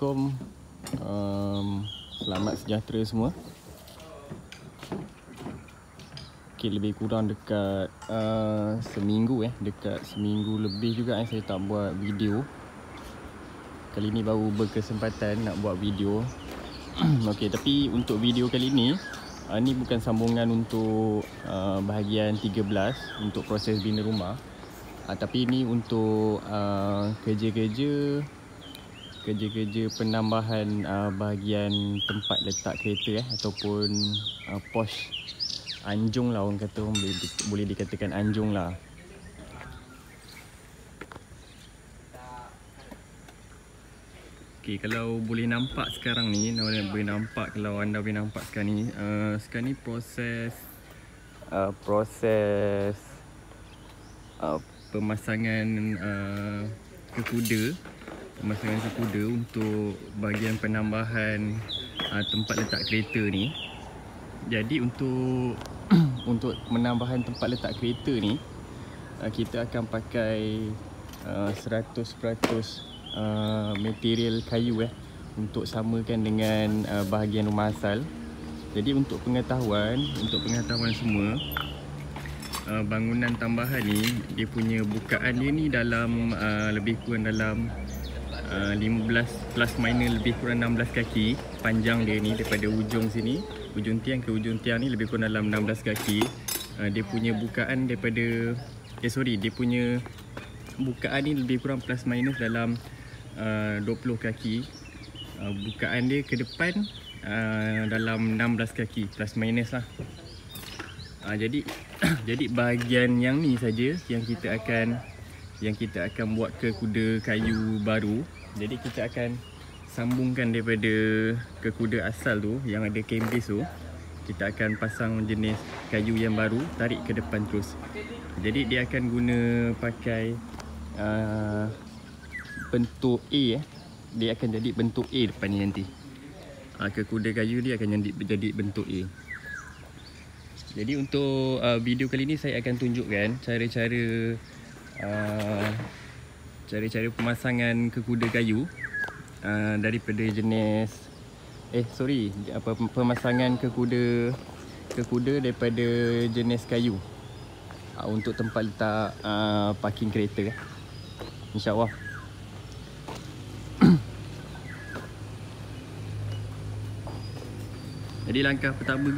Assalamualaikum. Selamat sejahtera semua. Okay, lebih kurang dekat seminggu dekat seminggu lebih juga saya tak buat video. Kali ni baru berkesempatan nak buat video. Okay, tapi untuk video kali ni ni bukan sambungan untuk bahagian 13 untuk proses bina rumah. Tapi ini untuk kerja-kerja penambahan bahagian tempat letak kereta ataupun pos anjung lah, orang kata, boleh dikatakan anjung lah. Okay, kalau boleh nampak sekarang ni, kalau anda boleh nampak sekarang ni proses pemasangan kekuda untuk bahagian penambahan tempat letak kereta ni. Jadi untuk menambahan tempat letak kereta ni, kita akan pakai 100% material kayu untuk samakan dengan bahagian rumah asal. Jadi untuk pengetahuan semua, bangunan tambahan ni, dia punya bukaan dia ni dalam lebih kurang dalam 15 plus minus lebih kurang 16 kaki panjang dia ni, daripada ujung sini, ujung tiang ke ujung tiang ni lebih kurang dalam 16 kaki. Dia punya bukaan daripada dia punya bukaan ni lebih kurang plus minus dalam 20 kaki. Bukaan dia ke depan dalam 16 kaki plus minus lah. Jadi bahagian yang ni saja yang kita akan buat ke kuda kayu baru. Jadi kita akan sambungkan daripada ke kuda asal tu yang ada cambis tu. Kita akan pasang jenis kayu yang baru, tarik ke depan terus. Jadi dia akan guna pakai bentuk A. Dia akan jadi bentuk A depan ni nanti. Ke kuda kayu dia akan jadi bentuk A. Jadi untuk video kali ni saya akan tunjukkan cara-cara pemasangan ke kuda kayu daripada jenis pemasangan ke kuda daripada jenis kayu untuk tempat letak parking kereta, insya-Allah. Jadi langkah pertama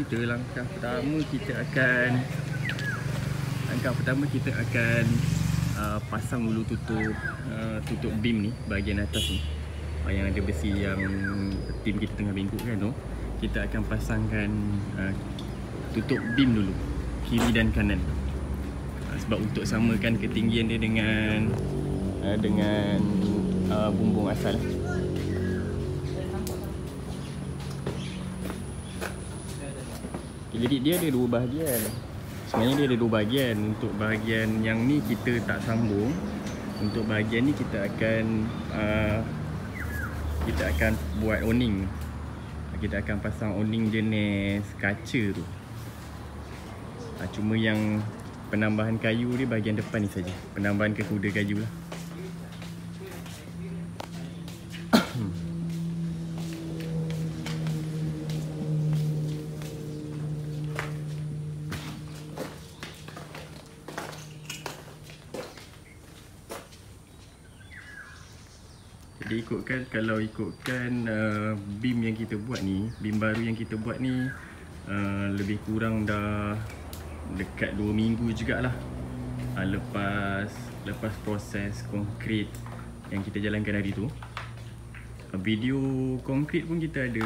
kita akan pasang dulu tutup beam ni, bahagian atas ni yang ada besi yang tim kita tengah bengkokkan tu. Kita akan pasangkan tutup beam dulu, kiri dan kanan, sebab untuk samakan ketinggian dia dengan bumbung asal. Jadi dia ada dua bahagian. Sebenarnya dia ada dua bahagian. Untuk bahagian yang ni kita tak sambung. Untuk bahagian ni kita akan buat awning. Kita akan pasang awning jenis kaca tu. Cuma yang penambahan kayu dia bahagian depan ni saja. Penambahan ke kuda kayu lah. Jadi kalau ikutkan beam yang kita buat ni, beam baru yang kita buat ni, lebih kurang dah dekat 2 minggu jugalah lepas proses konkrit yang kita jalankan hari tu. Video konkrit pun kita ada,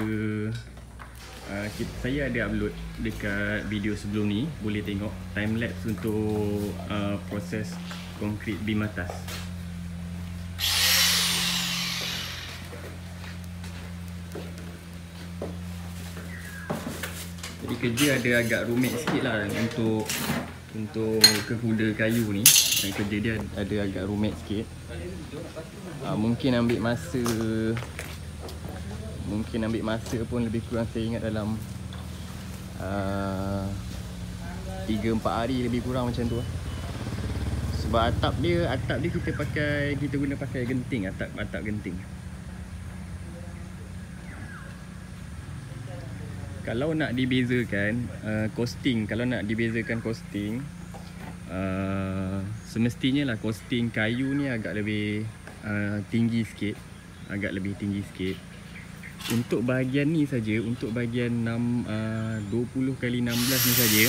saya ada upload dekat video sebelum ni, boleh tengok time lapse untuk proses konkrit beam atas. Jadi kerja ada agak rumit sikit lah untuk ke kuda kayu ni. Kerja dia ada agak rumit sikit. Mungkin ambil masa pun lebih kurang, saya ingat dalam 3-4 hari lebih kurang macam tu. Sebab atap dia kita guna pakai genting, atap genting. Kalau nak dibezakan costing, semestinya lah costing kayu ni agak lebih tinggi sikit. Untuk bahagian ni saja, untuk bahagian 20x16 ni saja,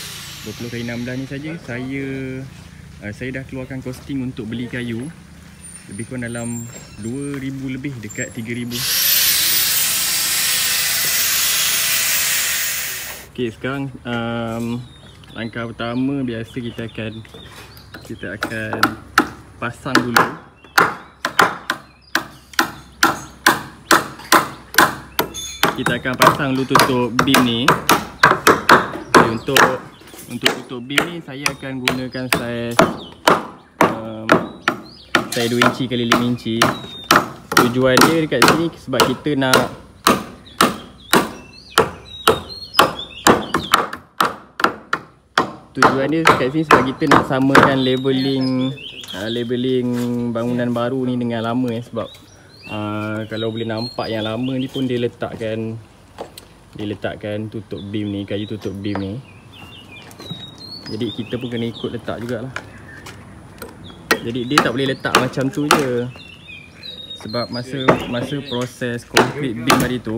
saya dah keluarkan costing untuk beli kayu lebih kurang dalam 2,000 lebih, dekat 3,000. Okey, sekarang langkah pertama biasa kita akan pasang dulu. Kita akan pasang dulu tutup beam ni. Untuk tutup beam ni saya akan gunakan saiz 2 inci kali 5 inci. Tujuan dia dekat sini sebab kita nak samakan leveling bangunan baru ni dengan lama sebab kalau boleh nampak yang lama ni pun dia letakkan tutup beam ni, kayu tutup beam ni. Jadi kita pun kena ikut letak jugalah. Jadi dia tak boleh letak macam tu je. Sebab masa proses concrete beam tadi tu,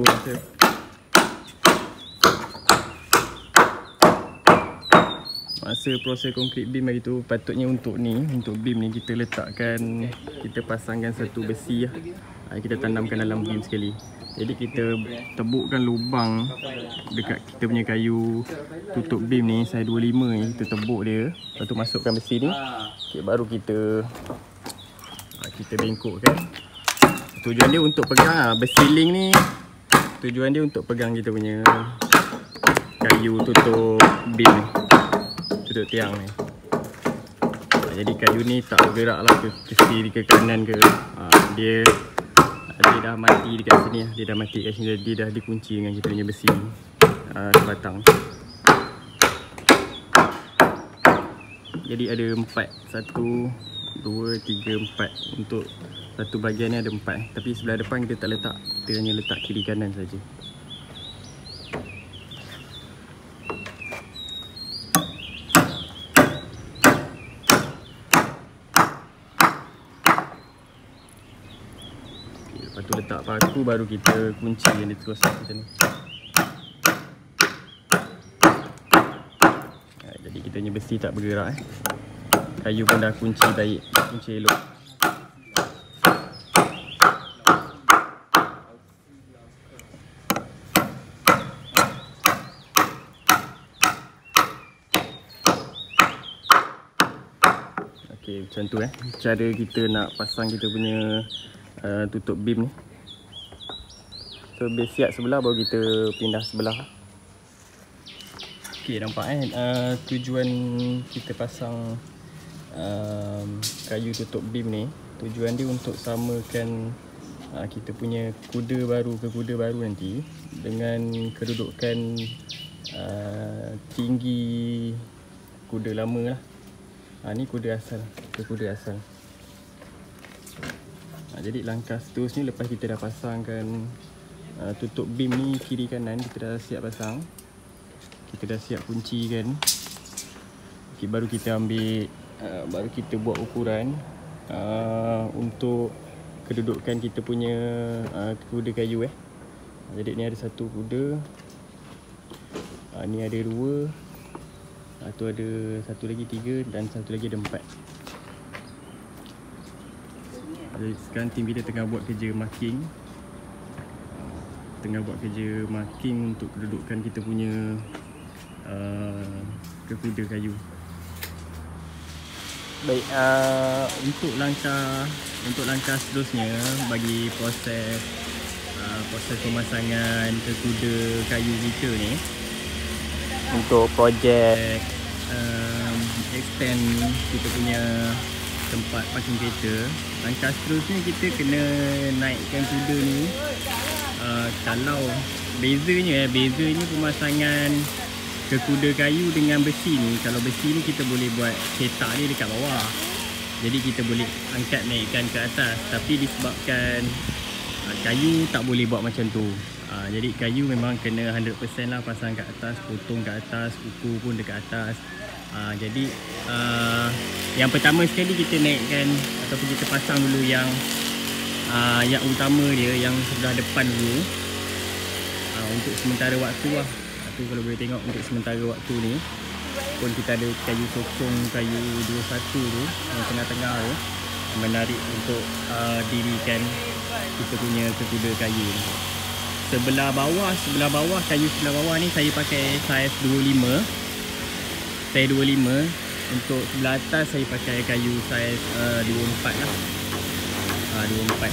patutnya untuk beam ni kita pasangkan satu besi lah. Kita tanamkan dalam beam sekali. Jadi kita tebukkan lubang dekat kita punya kayu tutup beam ni, saiz 25 ni, kita tebuk dia. Lepas tu masukkan besi ni. Okay, baru kita bengkokkan. Tujuan dia untuk pegang besi link ni. Tujuan dia untuk pegang kita punya kayu tutup beam ni, tutup tiang ni. Jadi kayu ni tak bergerak lah ke kiri ke kanan ke. Dia dah mati dekat sini lah. Dia dah dikunci dengan kita punya besi sebatang. Jadi ada 4, 1, 2, 3, 4. Untuk satu bahagian ni ada 4. Tapi sebelah depan kita tak letak, kita hanya letak kiri kanan saja. Lepas tu letak paku, baru kita kunci yang dia terus macam ni. Jadi kita punya besi tak bergerak. Kayu pun dah kunci baik, kunci elok. Okey, macam tu cara kita nak pasang kita punya tutup beam ni. So base siap sebelah, baru kita pindah sebelah. Okey, nampak tujuan kita pasang kayu tutup beam ni, tujuan dia untuk samakan kita punya kuda baru nanti dengan kedudukan tinggi kuda lama lah. Ni kuda asal. Jadi langkah seterusnya, lepas kita dah pasangkan tutup beam ni kiri kanan, kita dah siap pasang, kita dah siap kuncikan. Okay, baru kita ambil, baru kita buat ukuran untuk kedudukan kita punya kuda kayu. Jadi ni ada satu kuda, ni ada 2, tu ada satu lagi 3, dan satu lagi ada 4. Jadi sekarang tim kita tengah buat kerja marking. Untuk kedudukan kita punya kuda kayu. Baik, untuk langkah seterusnya bagi proses pemasangan kuda kayu kita ni, untuk projek extend kita punya tempat parking kereta, langkah seterusnya kita kena naikkan kuda ni. Kalau bezanya pemasangan ke kuda kayu dengan besi ni, kalau besi ni kita boleh buat cetak ni dekat bawah, jadi kita boleh angkat naikkan ke atas. Tapi disebabkan kayu tak boleh buat macam tu. Jadi kayu memang kena 100% lah pasang kat atas, potong kat atas, kuku pun dekat atas. Jadi yang pertama sekali kita naikkan ataupun kita pasang dulu yang utama dia, yang sebelah depan dulu. Untuk sementara waktu lah. Tu kalau boleh tengok untuk sementara waktu ni pun kita ada kayu sokong, kayu 21 tu yang tengah-tengah tu menarik untuk dirikan kita punya kekuda kayu. Sebelah bawah kayu sebelah bawah ni saya pakai saiz 25. Saiz 25. Untuk sebelah atas saya pakai kayu saiz 24 lah. 24.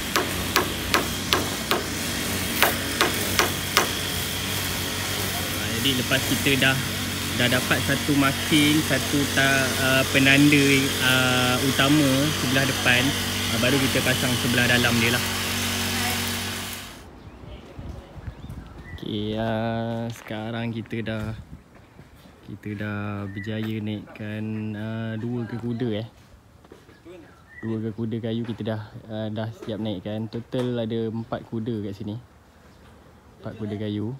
Jadi lepas kita dah dapat satu marking, satu penanda utama sebelah depan, baru kita pasang sebelah dalam dia lah. Okay, sekarang kita dah berjaya naikkan 2 kekuda dua kekuda kayu kita dah siap naikkan. Total ada 4 kuda kat sini. 4 kuda kayu.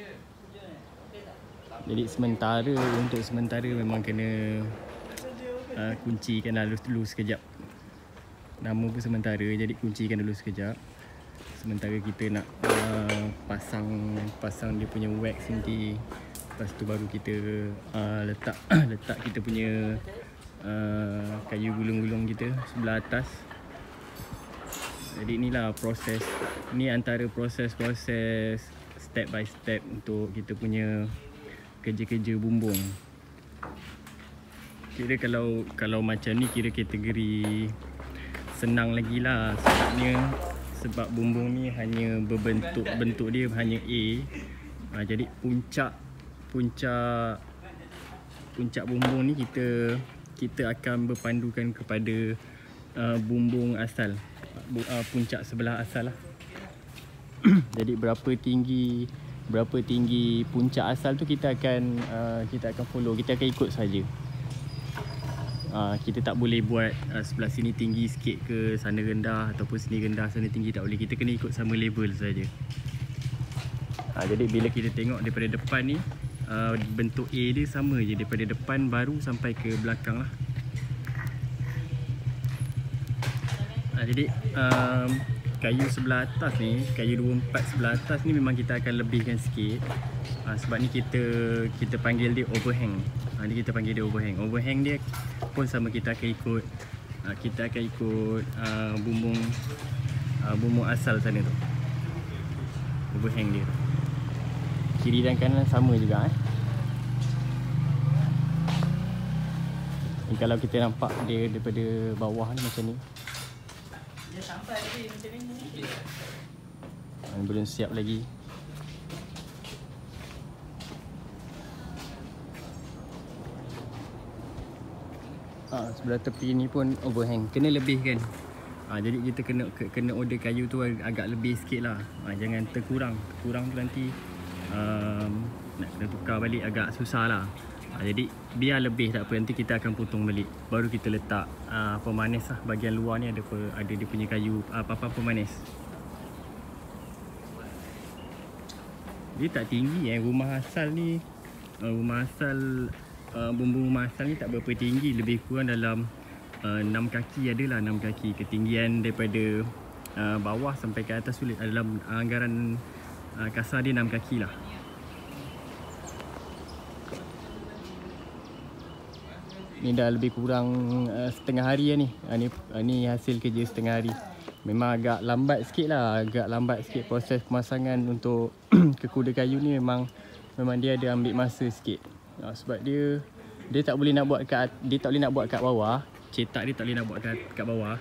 Jadi untuk sementara memang kena kuncikan dulu sekejap. Nama pun sementara, jadi kuncikan dulu sekejap. Sementara kita nak pasang dia punya wax nanti. Lepas tu baru kita letak kita punya kayu gulung-gulung kita sebelah atas. Jadi inilah proses. Ni antara proses step by step untuk kita punya kerja-kerja bumbung. Kira kalau macam ni kira kategori senang lagi lah. Sebab bumbung ni hanya bentuk dia hanya A. Jadi puncak bumbung ni kita akan berpandukan kepada bumbung asal, puncak sebelah asal lah. Jadi berapa tinggi puncak asal tu kita akan follow, kita akan ikut saja. Kita tak boleh buat sebelah sini tinggi sikit ke sana rendah, ataupun sini rendah sana tinggi, tak boleh. Kita kena ikut sama level saja. Jadi bila kita tengok daripada depan ni, bentuk A dia sama je daripada depan baru sampai ke belakang lah. Jadi kayu sebelah atas ni, kayu 24 sebelah atas ni memang kita akan lebihkan sikit. Sebab ni kita panggil dia overhang. Ni kita panggil dia overhang. Overhang dia pun sama, kita akan ikut bumbung asal sana tu. Overhang dia. Kiri dan kanan sama juga Kalau kita nampak dia daripada bawah ni macam ni. Dia sampai lagi macam ni. Belum siap lagi. Sebelah tepi ni pun overhang, kena lebihkan. Jadi kita kena order kayu tu agak lebih sikit lah. Jangan terkurang tu nanti nak kena tukar balik agak susah lah. Jadi biar lebih tak apa, nanti kita akan potong balik. Baru kita letak pemanis lah. Bahagian luar ni ada dia punya kayu papan pemanis. Dia tak tinggi rumah asal ni. Bumbung rumah asal ni tak berapa tinggi. Lebih kurang dalam 6 kaki adalah 6 kaki. Ketinggian daripada bawah sampai ke atas sulit. Dalam anggaran kasar dia 6 kaki lah. Ni dah lebih kurang setengah hari lah ni. Ni hasil kerja setengah hari. Memang agak lambat sikit lah. Proses pemasangan untuk kekuda kayu ni memang dia ada ambil masa sikit. Sebab dia tak boleh nak buat kat bawah. Cetak dia tak boleh nak buat kat bawah.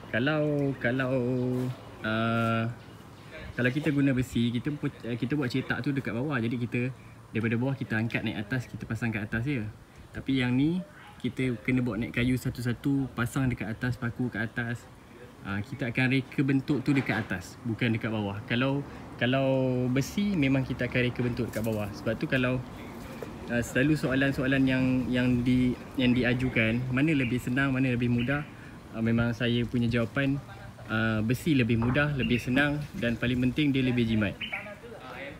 Kalau kita guna besi, kita buat cetak tu dekat bawah. Jadi kita daripada bawah kita angkat naik atas, kita pasang kat atas je. Tapi yang ni kita kena bawa naik kayu satu-satu, pasang dekat atas, paku kat atas. Kita akan reka bentuk tu dekat atas, bukan dekat bawah. Kalau besi memang kita akan reka bentuk dekat bawah. Sebab tu kalau selalu soalan-soalan yang diajukan, mana lebih senang, mana lebih mudah, memang saya punya jawapan besi lebih mudah, lebih senang, dan paling penting dia lebih jimat.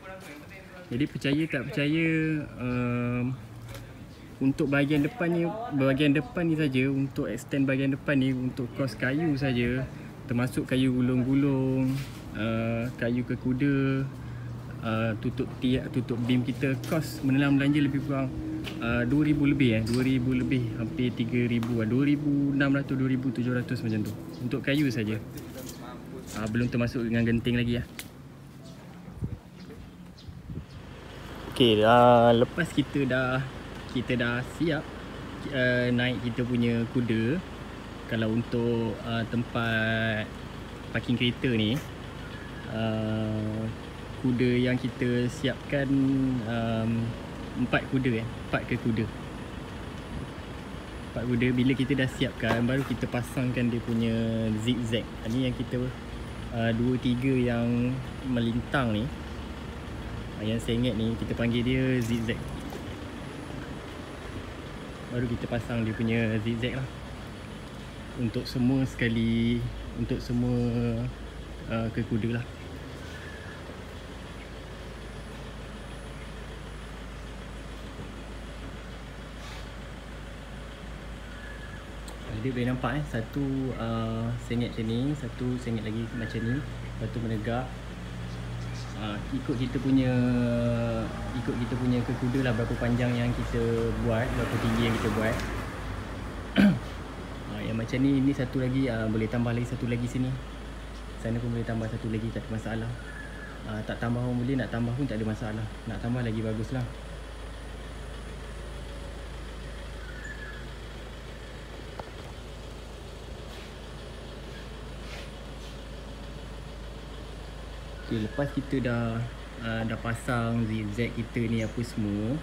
Jadi percaya tak percaya, untuk bahagian depan ni saja, untuk extend bahagian depan ni, untuk kos kayu saja, termasuk kayu gulung-gulung, kayu kekuda, tutup tiak, tutup beam kita, kos menelan belanja lebih kurang 2,000 lebih 2,000 lebih, hampir 3,000 2,600 2,700 macam tu untuk kayu saja. Belum termasuk dengan genting lagi . Okey, lepas kita dah siap naik kita punya kuda. Kalau untuk tempat parking kereta ni, kuda yang kita siapkan 4 kuda 4 ke kuda. 4 kuda. Bila kita dah siapkan, baru kita pasangkan dia punya zigzag. Ni yang kita 2-3 yang melintang ni, yang sengit ni, kita panggil dia zigzag. Baru kita pasang dia punya zigzag lah. Untuk semua sekali, untuk semua ke kuda lah. Dia boleh nampak satu sengit macam ni, satu sengit lagi macam ni, satu menegak. Ikut kita punya ke kuda lah, berapa panjang yang kita buat, berapa tinggi yang kita buat. Yang macam ni satu lagi, boleh tambah lagi satu lagi sini. Sana pun boleh tambah satu lagi, tak ada masalah. Tak tambah pun boleh, nak tambah pun tak ada masalah. Nak tambah lagi baguslah. Okay, lepas kita dah pasang zigzag kita ni apa semua,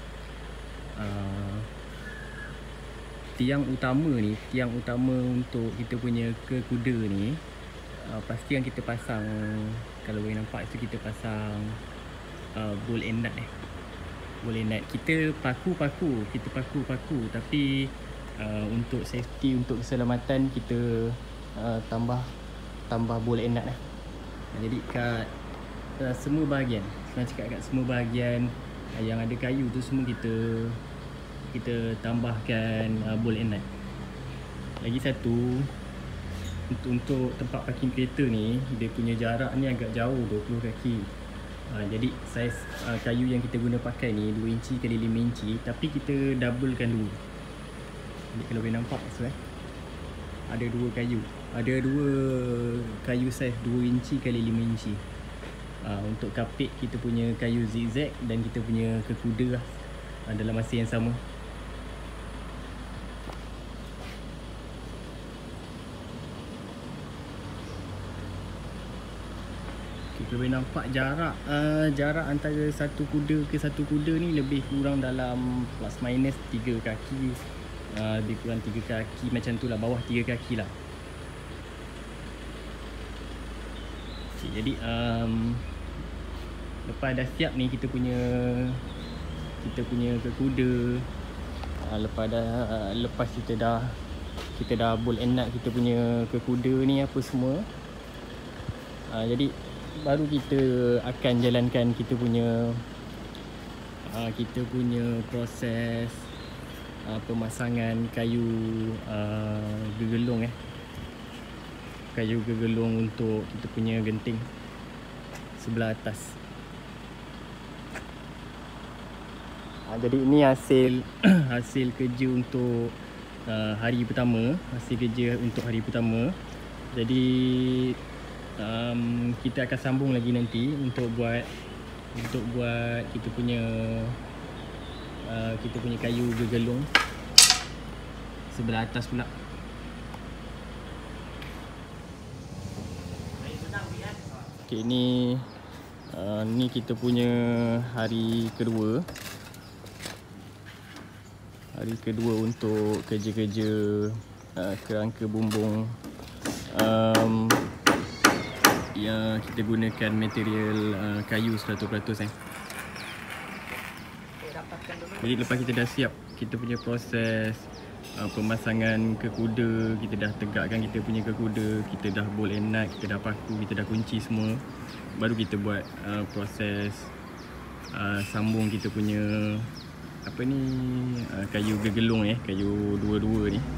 tiang utama untuk kita punya ke kuda ni, pastikan kita pasang. Kalau boleh nampak tu, kita pasang bolt and nut bolt and nut. Kita paku, tapi untuk safety, untuk keselamatan, kita tambah bolt and nut . Jadi kat semua bahagian, senang cakap, kat semua bahagian yang ada kayu tu semua kita tambahkan bolt and nut. Lagi satu, untuk tempat parking kereta ni, dia punya jarak ni agak jauh, 20 kaki. Jadi saiz kayu yang kita guna pakai ni 2 inci kali 5 inci, tapi kita doublekan dulu. Jadi kalau boleh nampak ada 2 kayu. Ada 2 kayu saiz 2 inci kali 5 inci. Untuk kapit kita punya kayu zigzag dan kita punya ke kuda lah, dalam masa yang sama. Kalau boleh nampak jarak antara satu kuda ke satu kuda ni lebih kurang dalam plus minus 3 kaki. Lebih kurang 3 kaki macam tu lah, bawah 3 kaki lah. Jadi lepas dah siap ni kita punya ke kuda, lepas kita dah bolt and nut kita punya ke kuda ni apa semua, jadi baru kita akan jalankan kita punya proses pemasangan kayu gegelung kayu gegelung untuk kita punya genting sebelah atas. Jadi ini hasil kerja untuk hari pertama, Jadi kita akan sambung lagi nanti untuk buat kita punya kayu gegelung sebelah atas pula. Okay, ni kita punya hari kedua untuk kerja-kerja kerangka bumbung yang kita gunakan material kayu 100%. Jadi lepas kita dah siap kita punya proses pemasangan ke kuda, kita dah tegakkan kita punya ke kuda, kita dah bolt and nut, kita dah paku, kita dah kunci semua, baru kita buat proses sambung kita punya apa ni, kayu gegelung kayu dua-dua ni.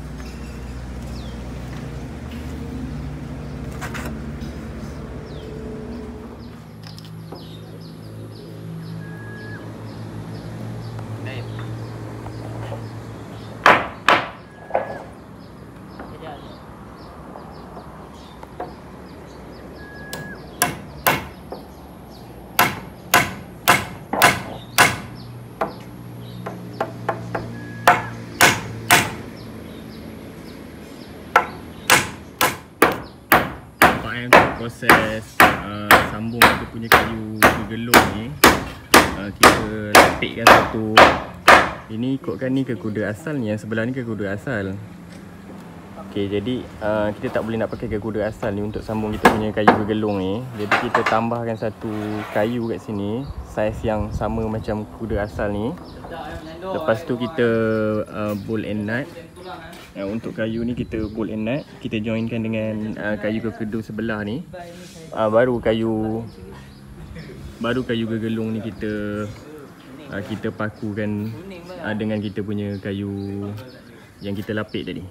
Untuk proses sambung kita punya kayu gegelung ni, kita lapikkan satu. Ini ikutkan ni ke kuda asal ni, yang sebelah ni ke kuda asal. Okey, jadi kita tak boleh nak pakai ke kuda asal ni untuk sambung kita punya kayu gegelung ni. Jadi kita tambahkan satu kayu kat sini, saiz yang sama macam kuda asal ni. Lepas tu kita bolt and nut. Untuk kayu ni kita bolt and nut, kita joinkan dengan kayu kekedua sebelah ni. Baru kayu gegelung ni kita pakukan dengan kita punya kayu yang kita lapik tadi.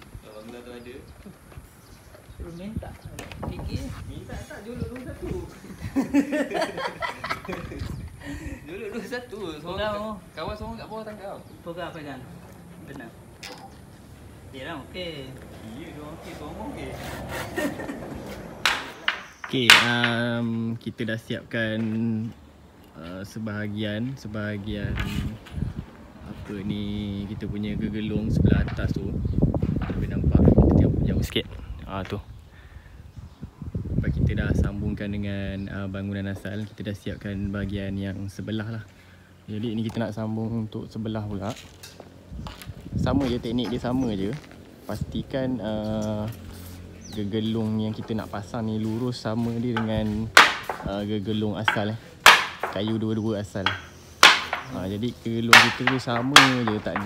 Minta tak juluk satu. Juluk satu. Kawan semua kat bawah tangkap. Program apa kan? Benar. Yalah, okey. Ya, dia okey, semua okey. Okey, kita dah siapkan sebahagian apa ni, kita punya gegelung sebelah atas tu. Boleh nampak, kita tengok jauh sikit. Tu. Lepas kita dah sambungkan dengan bangunan asal, kita dah siapkan bahagian yang sebelah lah. Jadi ni kita nak sambung untuk sebelah pula. Sama je, teknik dia sama je. Pastikan gegelung yang kita nak pasang ni lurus sama dia dengan gegelung asal kayu dua-dua asal. Jadi gegelung kita tu sama je, tak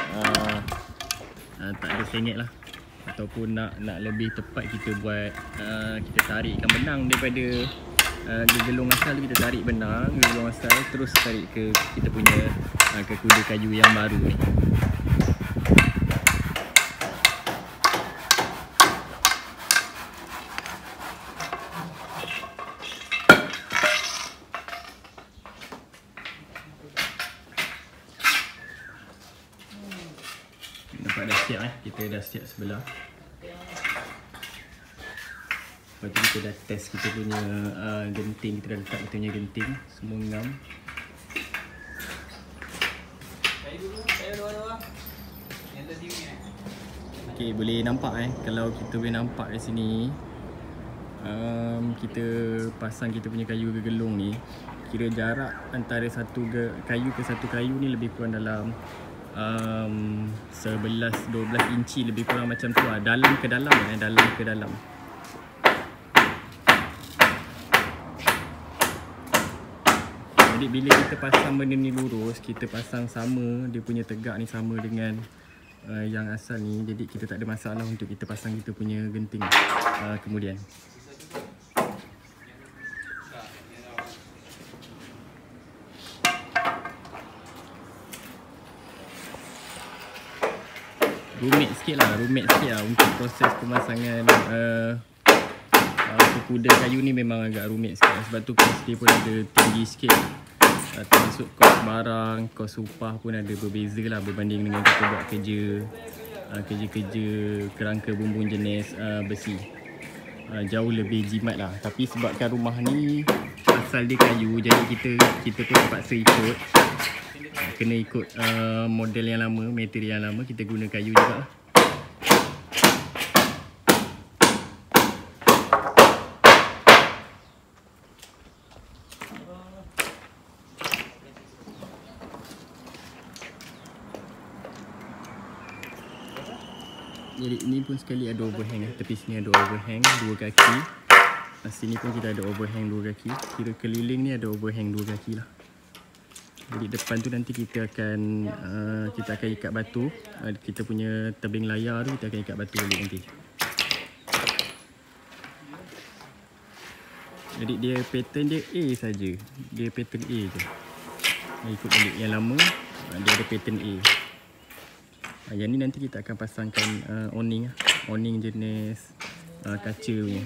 ada sengit lah. Ataupun nak lebih tepat, kita buat kita tarikkan benang daripada gegelung asal tu, kita tarik benang gegelung asal terus tarik ke kita punya ke kuda kayu yang baru ni. Nampak dah siap kita dah siap sebelah. Lepas tu kita dah test kita punya genting, kita dah letak kita punya genting, semua ngam. Saya dua-dua. Yang tadi ni. Okey, boleh nampak kalau kita boleh nampak di sini, kita pasang kita punya kayu gegelung ni, kira jarak antara satu kayu ke satu kayu ni lebih kurang dalam 11-12 inci, lebih kurang macam tu lah. Dalam ke dalam dalam ke dalam. Jadi bila kita pasang benda ni lurus, kita pasang sama, dia punya tegak ni sama dengan yang asal ni. Jadi kita tak ada masalah untuk kita pasang kita punya genting kemudian. Rumit sikit lah untuk proses pemasangan kuda kayu ni memang agak rumit sikit lah. Sebab tu kos dia pun ada tinggi sikit. Termasuk kos barang, kos upah pun ada berbeza lah berbanding dengan kita buat kerja kerangka bumbung jenis besi. Jauh lebih jimat lah. Tapi sebabkan rumah ni asal dia kayu, jadi kita pun terpaksa kena ikut model yang lama, material yang lama, kita guna kayu juga lah. Jadi ni pun sekali ada overhang, tepi sini ada overhang 2 kaki. Sini pun kita ada overhang 2 kaki. Kira keliling ni ada overhang 2 kaki lah. Jadi depan tu nanti kita akan ikat batu. Kita punya tebing layar tu kita akan ikat batu balik nanti. Jadi dia pattern dia A saja. Dia pattern A je. Ikut balik yang lama, dia ada pattern A. Yang ni nanti kita akan pasangkan awning jenis kaca punya.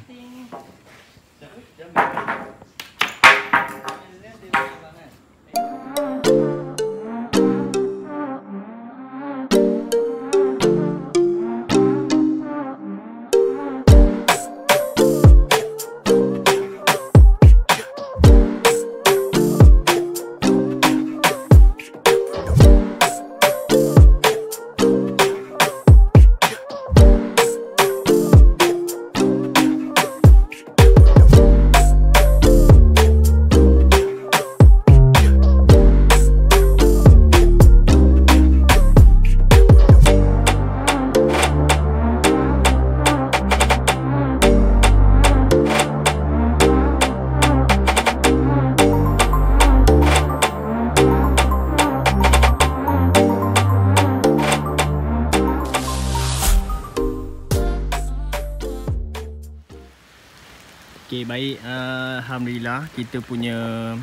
Okay, baik, alhamdulillah kita punya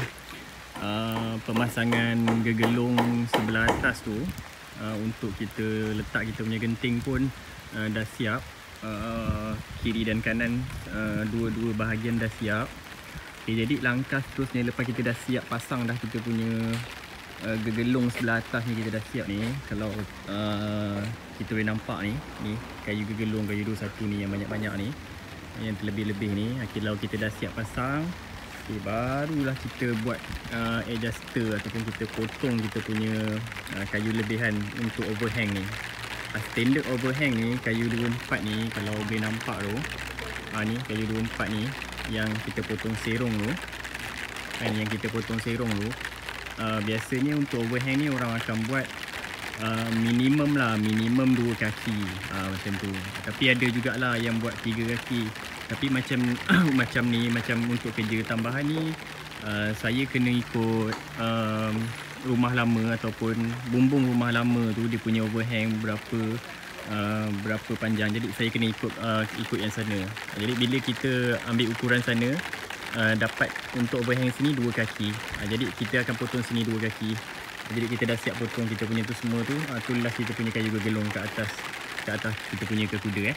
pemasangan gegelung sebelah atas tu untuk kita letak kita punya genting pun dah siap. Kiri dan kanan dua-dua bahagian dah siap. Okay, jadi langkah seterusnya lepas kita dah siap pasang dah kita punya gegelung sebelah atas ni, kita dah siap ni. Kalau kita boleh nampak ni kayu gegelung, kayu 21 ni yang banyak-banyak ni, yang terlebih-lebih ni. Kalau kita dah siap pasang, okay, barulah kita buat adjuster ataupun kita potong kita punya kayu lebihan untuk overhang ni. Standard overhang ni kayu 24 ni, kalau boleh nampak tu, ni kayu 24 ni yang kita potong serong tu. Yang kita potong serong tu, biasanya untuk overhang ni orang akan buat minimum 2 kaki, macam tu. Tapi ada jugalah yang buat 3 kaki. Tapi macam macam untuk kerja tambahan ni, saya kena ikut rumah lama ataupun bumbung rumah lama tu, dia punya overhang berapa panjang. Jadi saya kena ikut yang sana. Jadi bila kita ambil ukuran sana, dapat untuk overhang sini 2 kaki. Jadi kita akan potong sini 2 kaki. Jadi kita dah siap potong kita punya tu semua tu. Itulah kita punya kayu gegelung ke atas kita punya kuda.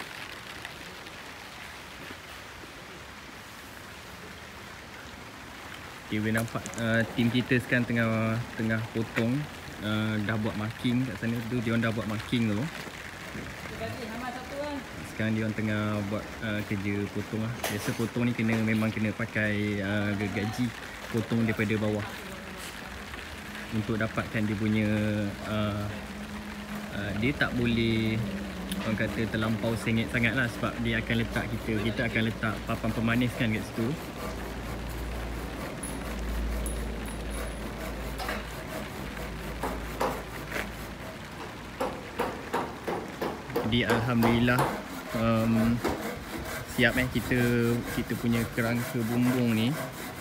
Okay, boleh nampak tim kita sekarang tengah potong. Dah buat marking kat sana tu, dia orang dah buat marking tu. Sekarang dia orang tengah buat kerja potong lah. Biasa potong ni memang kena pakai gergaji potong daripada bawah untuk dapatkan dia punya dia tak boleh orang kata terlampau sengit sangat lah, sebab dia akan letak kita akan letak papan pemanis kan kat situ. Jadi alhamdulillah siap kita punya kerangka bumbung ni.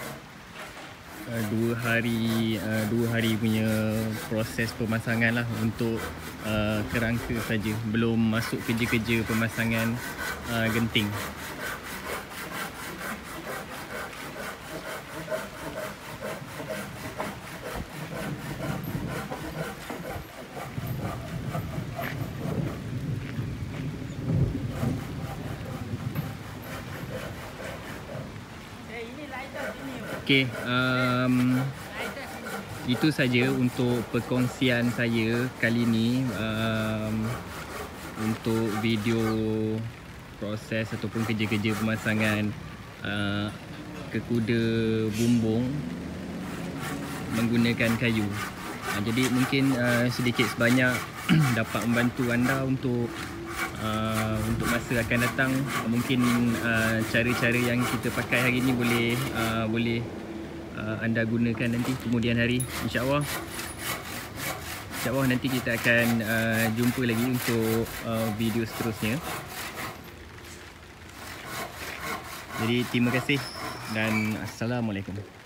2 hari punya proses pemasangan lah untuk kerangka saja, belum masuk kerja-kerja pemasangan genting. Okey, itu saja untuk perkongsian saya kali ni untuk video proses ataupun kerja-kerja pemasangan kekuda bumbung menggunakan kayu. Jadi mungkin sedikit sebanyak dapat membantu anda untuk masa akan datang. Mungkin cara-cara yang kita pakai hari ni boleh anda gunakan nanti kemudian hari, insya-Allah. Nanti kita akan jumpa lagi untuk video seterusnya. Jadi terima kasih dan assalamualaikum.